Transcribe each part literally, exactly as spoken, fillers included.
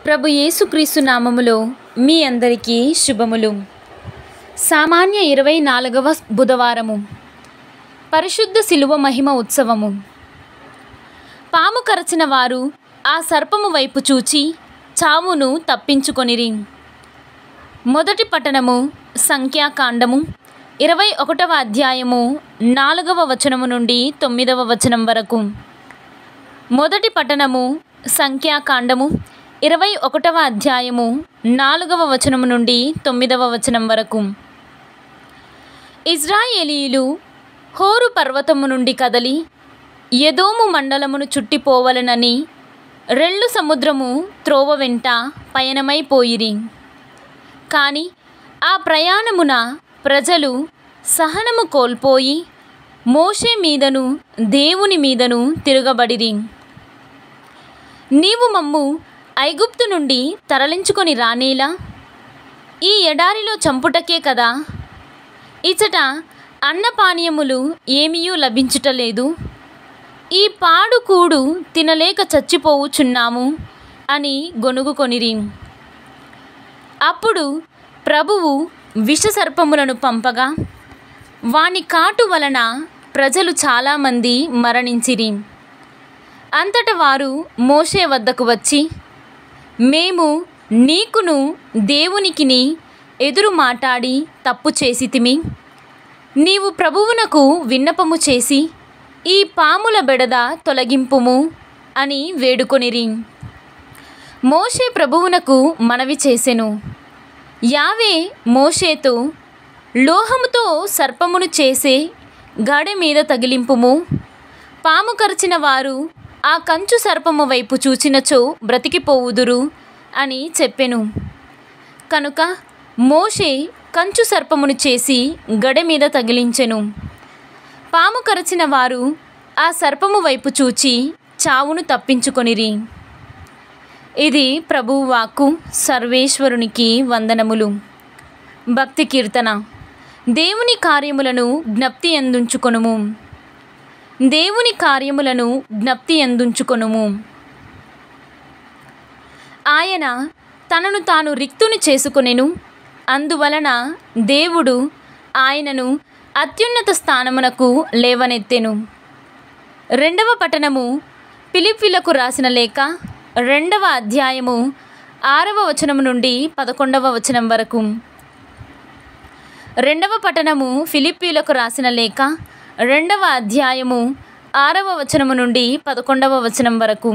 ప్రభు యేసుక్రీస్తు నామములో మీ అందరికీ శుభములు. సామాన్య ఇరవై నాలుగవ బుధవారము, పరిశుద్ధ శిలువ మహిమ ఉత్సవము. పాము కరచిన వారు ఆ సర్పము వైపు చూచి చావును తప్పించుకొనిరి. మొదటి పట్టణము సంఖ్యాకాండము ఇరవై ఒకటవ అధ్యాయము నాలుగవ వచనము నుండి తొమ్మిదవ వచనం వరకు. మొదటి పట్టణము సంఖ్యాకాండము ఇరవై ఒకటవ అధ్యాయము నాలుగవ వచనము నుండి తొమ్మిదవ వచనం వరకు. ఇజ్రాయేలీయులు హోరు పర్వతము నుండి కదలి ఎదోము మండలమును చుట్టిపోవలనని రెల్లు సముద్రము త్రోవ వెంట పయనమైపోయిరి. కాని ఆ ప్రయాణమున ప్రజలు సహనము కోల్పోయి మోషే మీదను దేవుని మీదను తిరగబడిరి. నీవు మమ్ము ఐగుప్తు నుండి తరలించుకొని రానేలా, ఈ ఎడారిలో చంపుటకే కదా, ఇచట అన్నపానీయములు ఏమీయూ లభించుటలేదు, ఈ పాడు కూడు తినలేక చచ్చిపోవుచున్నాము అని గొనుగుకొనిరి. అప్పుడు ప్రభువు విషసర్పములను పంపగా వాని కాటు వలన ప్రజలు చాలామంది మరణించిరి. అంతట వారు మోషే వద్దకు వచ్చి, మేము నీకును దేవునికిని ఎదురు మాట్లాడి తప్పు చేసితిమి. నీవు ప్రభువునకు విన్నపము చేసి ఈ పాముల బెడద తొలగింపుము అని వేడుకొనిరి. మోషే ప్రభువునకు మనవి చేసెను. యావే మోషేతో, లోహముతో సర్పమును చేసే గాడె మీద తగిలింపుము, పాము కరిచిన వారు ఆ కంచు సర్పము వైపు చూచినచో బ్రతికిపోవుదురు అని చెప్పెను. కనుక మోషే కంచు సర్పమును చేసి గడె మీద తగిలించెను. పాము కరచిన వారు ఆ సర్పము వైపు చూచి చావును తప్పించుకొనిరి. ఇది ప్రభువు వాక్కు. సర్వేశ్వరునికి వందనములు. భక్తి కీర్తన. దేవుని కార్యములను జ్ఞప్తి అందుంచుకొనుము. దేవుని కార్యములను జ్ఞప్తి అందుంచుకొనుము. ఆయన తనను తాను రిక్తుని చేసుకొనెను. అందువలన దేవుడు ఆయనను అత్యున్నత స్థానమునకు లేవనెత్తెను. రెండవ పట్టణము ఫిలిప్పీలకు రాసిన లేఖ రెండవ అధ్యాయము ఆరవ వచనము నుండి పదకొండవ వచనం వరకు. రెండవ పట్టణము ఫిలిప్పీలకు రాసిన లేఖ రెండవ అధ్యాయము ఆరవ వచనము నుండి పదకొండవ వచనం వరకు.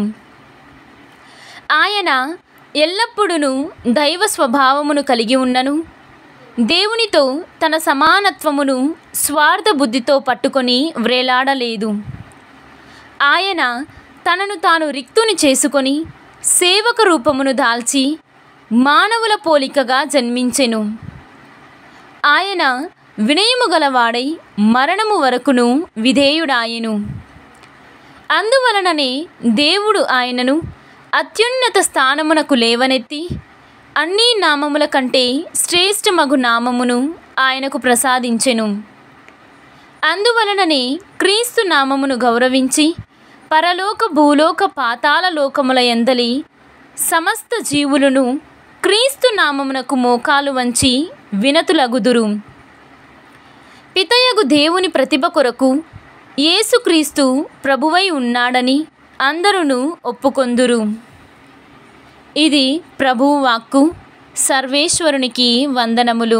ఆయన ఎల్లప్పుడూ దైవ స్వభావమును కలిగి ఉన్నను. దేవునితో తన సమానత్వమును స్వార్థ బుద్ధితో పట్టుకొని వ్రేలాడలేదు. ఆయన తనను తాను రిక్తుని చేసుకొని సేవక రూపమును దాల్చి మానవుల పోలికగా జన్మించెను. ఆయన వినయము గలవాడై మరణము వరకును విధేయుడాయెను. అందువలననే దేవుడు ఆయనను అత్యున్నత స్థానమునకు లేవనెత్తి అన్ని నామముల కంటే శ్రేష్టమగు నామమును ఆయనకు ప్రసాదించెను. అందువలననే క్రీస్తు నామమును గౌరవించి పరలోక భూలోక పాతాళ లోకముల యందలి సమస్త జీవులను క్రీస్తు నామమునకు మోకాలు వంచి వినతులగుదురు. పితయగు దేవుని ప్రతిభ కొరకు యేసుక్రీస్తు ప్రభువై ఉన్నాడని అందరూ ఒప్పుకొందురు. ఇది ప్రభువు వాక్కు. సర్వేశ్వరునికి వందనములు.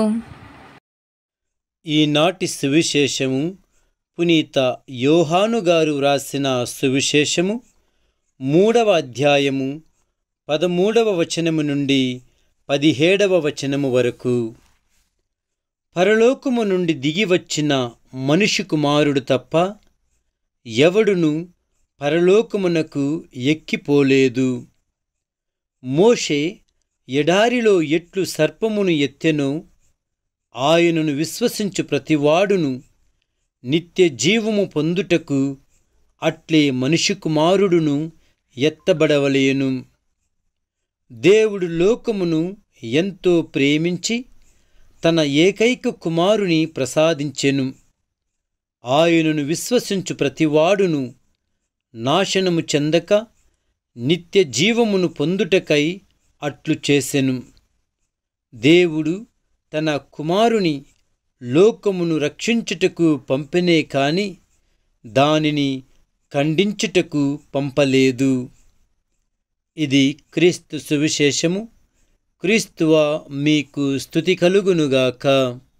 ఈనాటి సువిశేషము పునీత యోహాను గారు వ్రాసిన సువిశేషము మూడవ అధ్యాయము పదమూడవ వచనము నుండి పదిహేడవ వచనము వరకు. పరలోకము నుండి దిగివచ్చిన మనుష్య కుమారుడు తప్ప ఎవడును పరలోకమునకు ఎక్కిపోలేదు. మోషే ఎడారిలో ఎట్లు సర్పమును ఎత్తెనో ఆయనను విశ్వసించు ప్రతివాడును నిత్య జీవము పొందుటకు అట్లే మనుష్య కుమారుడును ఎత్తబడవలేను. దేవుడు లోకమును ఎంతో ప్రేమించి తన ఏకైక కుమారుని ప్రసాదించెను. ఆయనను విశ్వసించు ప్రతివాడును నాశనము చెందక నిత్య జీవమును పొందుటకై అట్లు చేసెను. దేవుడు తన కుమారుని లోకమును రక్షించుటకు పంపెనే కాని దానిని ఖండించుటకు పంపలేదు. ఇది క్రీస్తు సువిశేషము. క్రీస్తువా మీకు స్తుతి కలుగునుగాక.